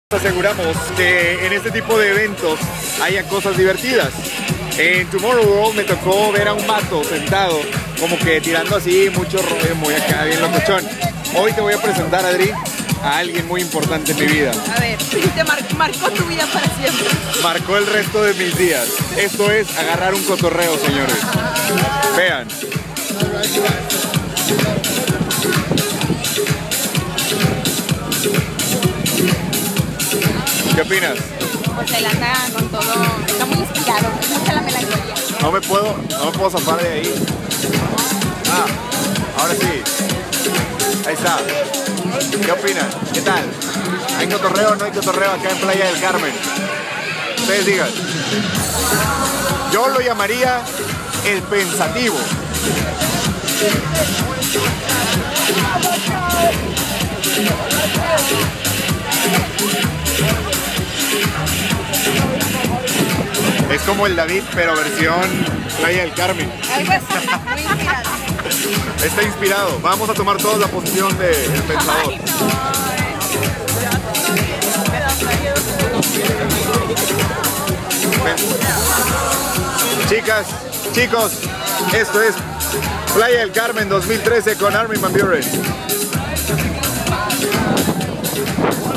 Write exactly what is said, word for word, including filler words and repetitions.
Aseguramos que en este tipo de eventos haya cosas divertidas. En Tomorrowworld me tocó ver a un vato sentado, como que tirando así mucho rollo, muy acá, bien locochón. Hoy te voy a presentar, Adri, a alguien muy importante en mi vida. A ver, te mar marcó tu vida para siempre. Marcó el resto de mis días. Esto es agarrar un cotorreo, señores. Vean. ¿Qué opinas? Pues él anda con todo, está muy inspirado, mucha la melancolía. No me puedo, no me puedo zafar de ahí. Ah, ahora sí. Ahí está. ¿Qué opinan? ¿Qué tal? ¿Hay cotorreo o no hay cotorreo acá en Playa del Carmen? Ustedes digan. Yo lo llamaría el pensativo. Es como el David, pero versión Playa del Carmen. Algo así, muy inspirado. Está inspirado. Vamos a tomar todos la posición del pensador. Ay, no. Chicas, chicos, esto es Playa del Carmen dos mil trece con Armin van Buuren.